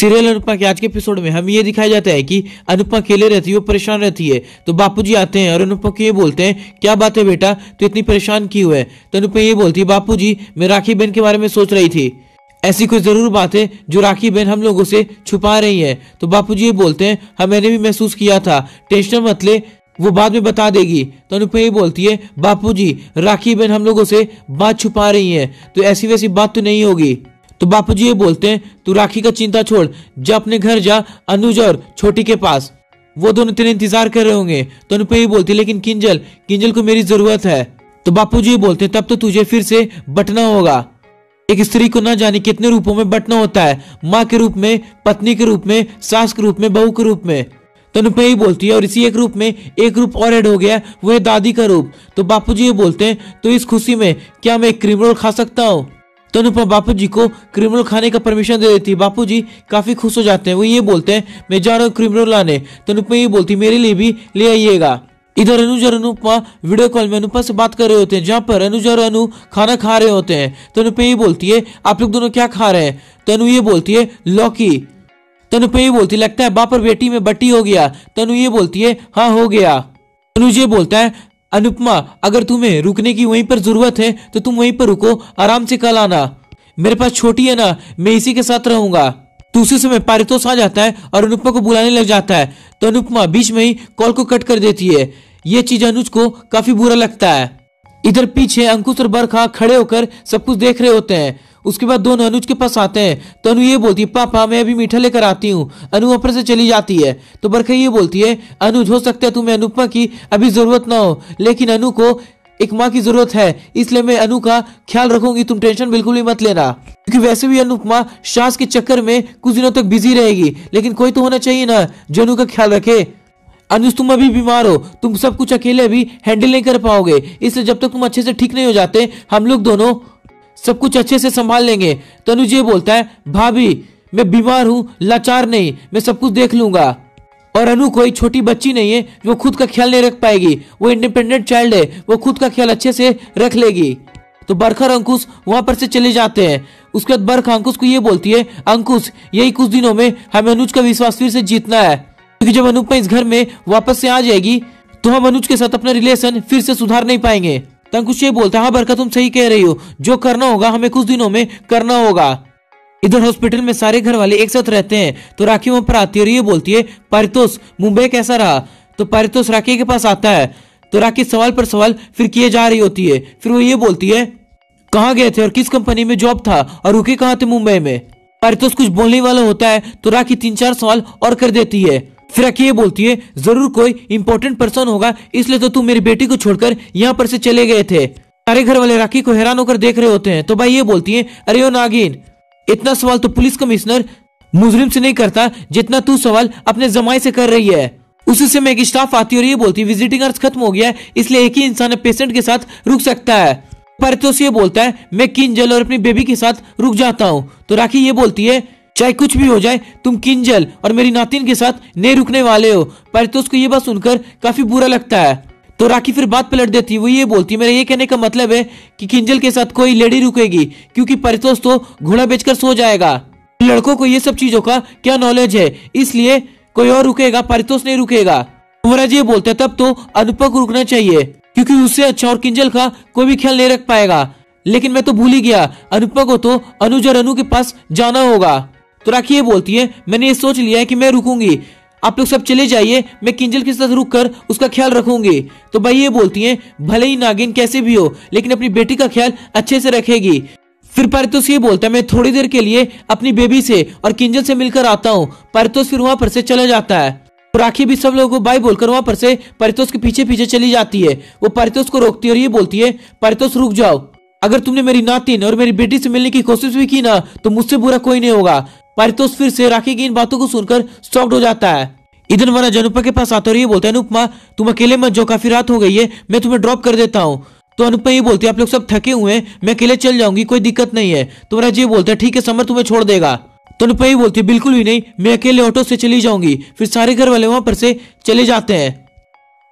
Serial Anupama के आज के एपिसोड में हमें ये दिखाया जाता है कि अनुपमा अकेले रहती है, वो परेशान रहती है। तो बापूजी आते हैं और अनुपमा को ये बोलते हैं, क्या बात है बेटा, तो इतनी परेशान क्यों है। तो अनुपमा ये बोलती है, बापूजी मैं राखी बहन के बारे में सोच रही थी, ऐसी कोई जरूर बात है जो राखी बहन हम लोगों से छुपा रही है। तो बापूजी ये बोलते हैं, हाँ मैंने भी महसूस किया था, टेंशन मत ले, वो बाद में बता देगी। तो अनुपमा ये बोलती है, बापूजी राखी बहन हम लोगों से बात छुपा रही है, तो ऐसी वैसी बात तो नहीं होगी। तो बापूजी ये बोलते हैं, तू राखी का चिंता छोड़, जा अपने घर जा अनुज और छोटी के पास, वो दोनों तेरे इंतजार कर रहे होंगे। तो अनुपमा ये बोलती है, लेकिन किंजल को मेरी जरूरत है। तो बापूजी ये बोलते हैं, तब तो तुझे फिर से बटना होगा। एक स्त्री को ना जाने कितने रूपों में बटना होता है, माँ के रूप में, पत्नी के रूप में, सास के रूप में, बहू के रूप में। तो अनुपमा ये बोलती है, और इसी एक रूप में एक रूप और ऐड हो गया, वो है दादी का रूप। तो बापूजी ये बोलते हैं, तो इस खुशी में क्या मैं क्रीम रोल खा सकता हूँ। तो अनुपमा बापूजी को क्रीम रोल खाने का परमिशन दे देती है। बापूजी काफी खुश हो जाते हैं, वो ये बोलते हैं, मैं जा रहा हूँ क्रीम रोल लाने। तो अनुपमा ये बोलती है, मेरे लिए भी ले आइएगा। इधर अनुज और अनुपमा वीडियो कॉल में अनुपमा से बात कर रहे होते हैं, जहाँ पर अनुज और अनु खाना खा रहे होते हैं। तो अनुपमा ये बोलती है, आप लोग दोनों क्या खा रहे हैं। तो अनु ये बोलती है, लौकी। तो अनुपमा ये बोलती है, लगता है बाप और बेटी में बट्टी हो गया। तो अनु ये बोलती है, हाँ हो गया। अनुज ये बोलता है, अनुपमा अगर तुम्हें रुकने की वहीं पर जरूरत है तो तुम वहीं पर रुको, आराम से कल आना, मेरे पास छोटी है ना, मैं इसी के साथ रहूंगा। तो उसी समय पारितोष आ जाता है और अनुपमा को बुलाने लग जाता है। तो अनुपमा बीच में ही कॉल को कट कर देती है। ये चीज अनुज को काफी बुरा लगता है। इधर पीछे अंकुश और बरखा खड़े होकर सब कुछ देख रहे होते हैं। उसके बाद दोनों अनुज के पास आते हैं। तो अनु ये बोलती है, पापा मैं अभी मीठा लेकर आती हूँ। अनु वहां पर से चली जाती है। तो बरखा ये बोलती है, अनुज हो सकता है तुम्हें अनुपमा की अभी जरूरत ना हो, लेकिन अनु को एक माँ की जरूरत है, इसलिए मैं अनु का ख्याल रखूंगी, तुम टेंशन बिल्कुल भी मत लेना। क्योंकि वैसे भी अनुपमा सास के चक्कर में कुछ दिनों तक बिजी रहेगी, लेकिन कोई तो होना चाहिए ना जो अनु का ख्याल रखे। अनुज तुम अभी बीमार हो, तुम सब कुछ अकेले भी हैंडल नहीं कर पाओगे, इसलिए जब तक तुम अच्छे से ठीक नहीं हो जाते हम लोग दोनों सब कुछ अच्छे से संभाल लेंगे। तो अनुज ये बोलता है, भाभी मैं बीमार हूँ, लाचार नहीं, मैं सब कुछ देख लूंगा। और अनु कोई छोटी बच्ची नहीं है जो खुद का ख्याल नहीं रख पाएगी, वो इंडिपेंडेंट चाइल्ड है, वो खुद का ख्याल अच्छे से रख लेगी। तो बरखा और अंकुश वहां पर से चले जाते हैं। उसके बाद बरखा अंकुश को ये बोलती है, अंकुश यही कुछ दिनों में हमें अनुज का विश्वास फिर से जीतना है, क्योंकि जब अनुपमा इस घर में वापस से आ जाएगी तो हम अनुज के साथ अपना रिलेशन फिर से सुधार नहीं पाएंगे। तो अंकुश ये बोलता है, हाँ बरखा तुम सही कह रही हो, जो करना होगा हमें कुछ दिनों में करना होगा। इधर हॉस्पिटल में सारे घर वाले एक साथ रहते हैं। तो राखी वहां पर आती है और ये बोलती है, पारितोष मुंबई कैसा रहा। तो पारितोष राखी के पास आता है। तो राखी सवाल पर सवाल फिर किए जा रही होती है। फिर वो ये बोलती है, कहाँ गए थे और किस कंपनी में जॉब था और रुके कहाँ थे मुंबई में। पारितोष कुछ बोलने वाला होता है तो राखी 3-4 सवाल और कर देती है। फिर राखी ये बोलती है, जरूर कोई इंपॉर्टेंट पर्सन होगा, इसलिए तो तुम मेरी बेटी को छोड़कर यहाँ पर से चले गए थे। सारे घर वाले राखी को हैरान होकर देख रहे होते हैं। तो भाई ये बोलती है, अरे ओ नागिन, इतना सवाल तो पुलिस कमिश्नर मुजरिम से नहीं करता जितना तू सवाल अपने जमाई से कर रही है। उसी समय एक स्टाफ आती है और ये बोलती है, विजिटिंग आवर्स खत्म हो गया है, इसलिए एक ही इंसान पेशेंट के साथ रुक सकता है। पारितोष ये बोलता है, मैं किंजल और अपनी बेबी के साथ रुक जाता हूँ। तो राखी ये बोलती है, चाहे कुछ भी हो जाए तुम किंजल और मेरी नातिन के साथ नहीं रुकने वाले हो। पारितोष को ये बात सुनकर काफी बुरा लगता है। तो राखी फिर बात पलट देती है, वो ये बोलती है, मेरा ये कहने का मतलब है कि किंजल के साथ कोई लेडी रुकेगी, क्योंकि पारितोष तो घोड़ा बेचकर सो जाएगा। लड़कों को ये सब चीजों का क्या नॉलेज है, इसलिए कोई और रुकेगा, पारितोष नहीं रुकेगा। युवराज ये बोलता है, तब तो अनुपमा को रुकना चाहिए, क्योंकि उससे अच्छा और किंजल का कोई भी ख्याल नहीं रख पाएगा। लेकिन मैं तो भूल ही गया, अनुपमा को तो अनुज और अनु के पास जाना होगा। तो राखी ये बोलती है, मैंने ये सोच लिया है कि मैं रुकूंगी, आप लोग सब चले जाइए, मैं किंजल के साथ रुककर उसका ख्याल रखूंगी। तो भाई ये बोलती है, भले ही नागिन कैसे भी हो, लेकिन अपनी बेटी का ख्याल अच्छे से रखेगी। फिर पारितोष ये बोलता है, मैं थोड़ी देर के लिए अपनी बेबी से और किंजल से मिलकर आता हूँ। पारितोष फिर वहां पर से चला जाता है। तो राखी भी सब लोगों को बाय बोलकर वहां पर से पारितोष के पीछे पीछे चली जाती है। वो पारितोष को रोकती है और ये बोलती है, पारितोष रुक जाओ, अगर तुमने मेरी नातिन और मेरी बेटी से मिलने की कोशिश भी की ना तो मुझसे बुरा कोई नहीं होगा। पारितोष फिर से राखी की इन बातों को सुनकर शॉक्ड हो जाता है। इधर वनराज अनुपमा के पास आता है और ये बोलता है, अनुपमा तुम अकेले मत जाओ, काफी रात हो गई है, मैं तुम्हें ड्रॉप कर देता हूँ। तो अनुपमा ये बोलती है, आप लोग सब थके हुए हैं, मैं अकेले चल जाऊंगी, कोई दिक्कत नहीं है। तो वनराज ये बोलता है, ठीक है समर तुम्हें छोड़ देगा। तो अनुपमा ये बोलती है, बिल्कुल भी नहीं, मैं अकेले ऑटो से चली जाऊंगी। फिर सारे घर वाले वहां पर से चले जाते हैं।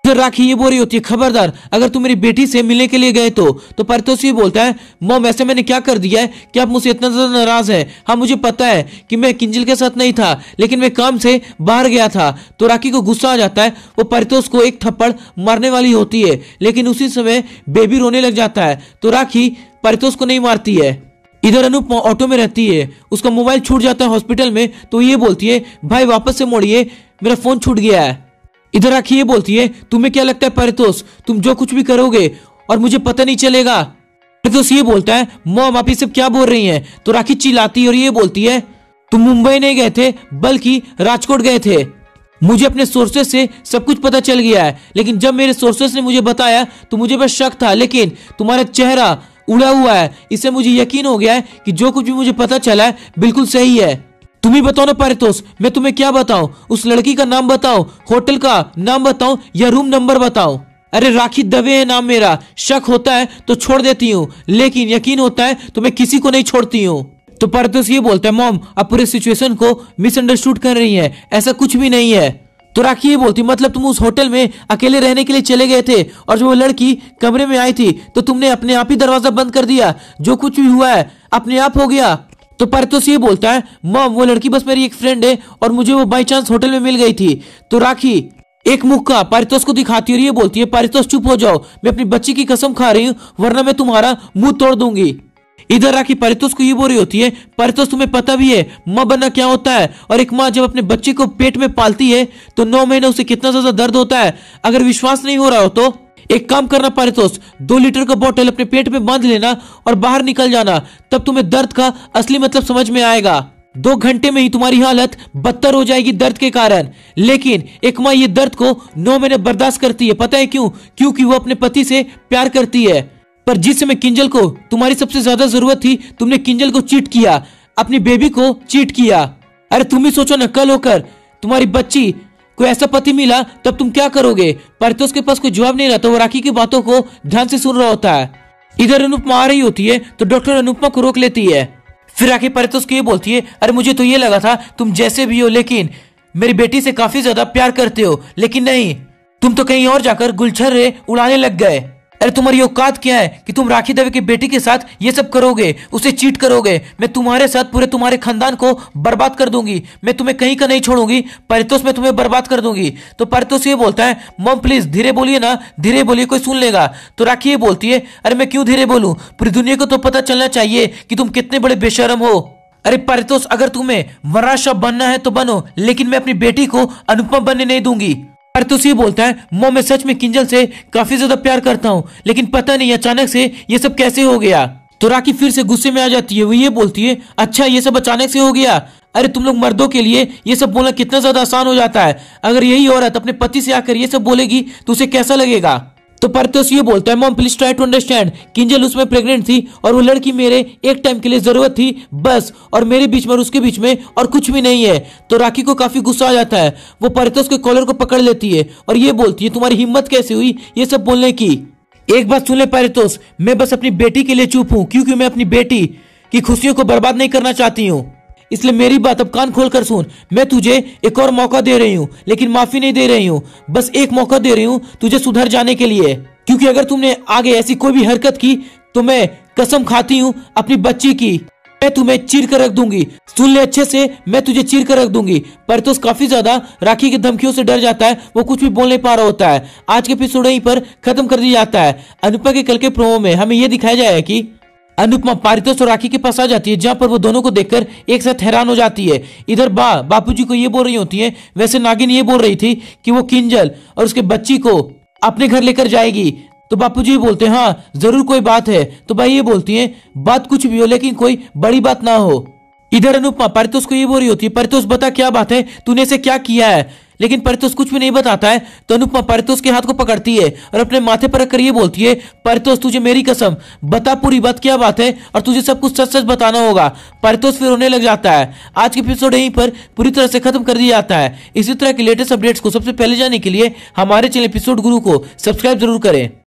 इधर राखी ये बोल रही होती है, खबरदार अगर तुम मेरी बेटी से मिलने के लिए गए तो पारितोष ये बोलता है, मॉम ऐसे मैंने क्या कर दिया है कि आप मुझसे इतना ज्यादा नाराज है? हाँ मुझे पता है कि मैं किंजल के साथ नहीं था, लेकिन मैं काम से बाहर गया था। तो राखी को गुस्सा आ जाता है, वो पारितोष को एक थप्पड़ मारने वाली होती है, लेकिन उसी समय बेबी रोने लग जाता है। तो राखी पारितोष को नहीं मारती है। इधर अनुप ऑटो में रहती है, उसका मोबाइल छूट जाता है हॉस्पिटल में। तो ये बोलती है, भाई वापस से मोड़िए, मेरा फोन छूट गया है। इधर राखी ये बोलती है, तुम्हें क्या लगता है पारितोष, तुम जो कुछ भी करोगे और मुझे पता नहीं चलेगा? पारितोष ये बोलता है, मॉम आप ये सब क्या बोल रही हैं? तो राखी चिल्लाती है और ये बोलती है, तुम मुंबई नहीं गए थे बल्कि राजकोट गए थे। मुझे अपने सोर्सेज से सब कुछ पता चल गया है, लेकिन जब मेरे सोर्सेज ने मुझे बताया तो मुझे बस शक था, लेकिन तुम्हारा चेहरा उड़ा हुआ है, इससे मुझे यकीन हो गया है कि जो कुछ भी मुझे पता चला है बिल्कुल सही है। तुम ही बताओ ना पारितोष, मैं तुम्हें क्या बताऊं? उस लड़की का नाम बताओ, होटल का नाम बताओ या रूम नंबर बताओ? अरे राखी दवे है नाम मेरा, शक होता है तो छोड़ देती हूँ, लेकिन यकीन होता है तो मैं किसी को नहीं छोड़ती हूँ। तो पारितोष ये बोलता है, मॉम आप पूरे सिचुएशन को मिसअंडरस्टूड कर रही हैं, ऐसा कुछ भी नहीं है। तो राखी ये बोलती, मतलब तुम उस होटल में अकेले रहने के लिए चले गए थे और जब वो लड़की कमरे में आई थी तो तुमने अपने आप ही दरवाजा बंद कर दिया, जो कुछ भी हुआ है अपने आप हो गया। तो पारितोष ये बोलता है, मॉम वो लड़की बस मेरी एक फ्रेंड है और मुझे वो बाई चांस होटल में मिल गई थी। तो राखी एक मुक्का पारितोष को दिखाती है और ये बोलती है, पारितोष चुप हो जाओ, मैं अपनी बच्ची की कसम खा रही हूँ, वरना मैं तुम्हारा मुंह तोड़ दूंगी। इधर राखी पारितोष को ये बोल रही होती है, पारितोष तुम्हें पता भी है माँ बनना क्या होता है, और एक माँ जब अपने बच्चे को पेट में पालती है तो 9 महीने उसे कितना ज्यादा दर्द होता है। अगर विश्वास नहीं हो रहा हो तो एक काम करना पारितोष, 2 लीटर का बोतल अपने पेट में बांध लेना और बाहर निकल जाना, तब तुम्हें दर्द का असली मतलब समझ में आएगा। 2 घंटे में ही तुम्हारी हालत बदतर हो जाएगी दर्द के कारण। लेकिन एक माँ ये दर्द को 9 महीने बर्दाश्त करती है, पता है क्यों? क्योंकि वो अपने पति से प्यार करती है। पर जिस समय किंजल को तुम्हारी सबसे ज्यादा जरूरत थी, तुमने किंजल को चीट किया, अपनी बेबी को चीट किया। अरे तुम ही सोचो ना, कल होकर तुम्हारी बच्ची को ऐसा पति मिला तब तुम क्या करोगे? पारितोष के पास कोई जवाब नहीं रहता, वो राखी की बातों को ध्यान से सुन रहा होता है। इधर अनुपमा आ रही होती है तो डॉक्टर अनुपमा को रोक लेती है। फिर राखी पारितोष को ये बोलती है, अरे मुझे तो ये लगा था तुम जैसे भी हो लेकिन मेरी बेटी से काफी ज्यादा प्यार करते हो, लेकिन नहीं, तुम तो कहीं और जाकर गुलछर्रे उड़ाने लग गए। अरे तुम्हारी औकात क्या है कि तुम राखी दवे की बेटी के साथ ये सब करोगे, उसे चीट करोगे? मैं तुम्हारे साथ पूरे तुम्हारे खानदान को बर्बाद कर दूंगी, मैं तुम्हें कहीं का नहीं छोड़ूंगी पारितोष, मैं तुम्हें बर्बाद कर दूंगी। तो पारितोष ये बोलता है, मॉम प्लीज धीरे बोलिए ना, धीरे बोलिए, कोई सुन लेगा। तो राखी ये बोलती है, अरे मैं क्यों धीरे बोलूं, पूरी दुनिया को तो पता चलना चाहिए कि तुम कितने बड़े बेशरम हो। अरे पारितोष अगर तुम्हें वराशा बनना है तो बनो, लेकिन मैं अपनी बेटी को अनुपमा बनने नहीं दूंगी। पारितोष ये बोलता है, मॉम मैं सच में किंजल से काफी ज्यादा प्यार करता हूँ, लेकिन पता नहीं अचानक से ये सब कैसे हो गया। तो राखी फिर से गुस्से में आ जाती है, वो ये बोलती है, अच्छा ये सब अचानक से हो गया? अरे तुम लोग मर्दों के लिए ये सब बोलना कितना ज्यादा आसान हो जाता है, अगर यही औरत अपने पति से आकर ये सब बोलेगी तो उसे कैसा लगेगा? तो पारितोष ये बोलता है, mom please try to understand, Kinjal उसमें प्रेग्नेंट थी और वो लड़की मेरे एक टाइम के लिए जरूरत थी बस, और मेरे बीच में और उसके बीच में और कुछ भी नहीं है। तो राखी को काफी गुस्सा आ जाता है, वो पारितोष के कॉलर को पकड़ लेती है और ये बोलती है, तुम्हारी हिम्मत कैसे हुई ये सब बोलने की? एक बात सुन ले पारितोष, मैं बस अपनी बेटी के लिए चुप हूँ, क्योंकि मैं अपनी बेटी की खुशियों को बर्बाद नहीं करना चाहती हूँ, इसलिए मेरी बात अब कान खोल कर सुन। मैं तुझे एक और मौका दे रही हूँ, लेकिन माफी नहीं दे रही हूँ, बस एक मौका दे रही हूँ तुझे सुधर जाने के लिए, क्योंकि अगर तुमने आगे ऐसी कोई भी हरकत की तो मैं कसम खाती हूँ अपनी बच्ची की, मैं तुम्हें चीर कर रख दूंगी। सुन ले अच्छे से, मैं तुझे चीर कर रख दूंगी। पारितोष काफी ज्यादा राखी की धमकियों से डर जाता है, वो कुछ भी बोल नहीं पा रहा होता है। आज के एपिसोड यहीं पर खत्म कर दिया जाता है। अनुपमा के कल के प्रोमो में हमें यह दिखाया जाएगा कि अनुपमा पारितोष और राखी के पास आ जाती है, जहां पर वो दोनों को देखकर एक साथ हैरान हो जाती है। इधर बापूजी को ये बोल रही होती है, वैसे नागिन ये बोल रही थी कि वो किंजल और उसके बच्ची को अपने घर लेकर जाएगी। तो बापूजी बोलते हैं, हाँ जरूर कोई बात है। तो भाई ये बोलती है, बात कुछ भी हो लेकिन कोई बड़ी बात ना हो। इधर अनुपमा पारितोष को ये बोल रही होती है, पारितोष बता क्या बात है, तूने इसे क्या किया है? लेकिन पारितोष कुछ भी नहीं बताता है। तो अनुपमा पारितोष के हाथ को पकड़ती है और अपने माथे पर रखकर ये बोलती है, पारितोष तुझे मेरी कसम बता पूरी बात क्या बात है, और तुझे सब कुछ सच सच बताना होगा। पारितोष फिर रोने लग जाता है। आज के एपिसोड यहीं पर पूरी तरह से खत्म कर दिया जाता है। इसी तरह के लेटेस्ट अपडेट्स को सबसे पहले जानने के लिए हमारे चैनल एपिसोड गुरु को सब्सक्राइब जरूर करें।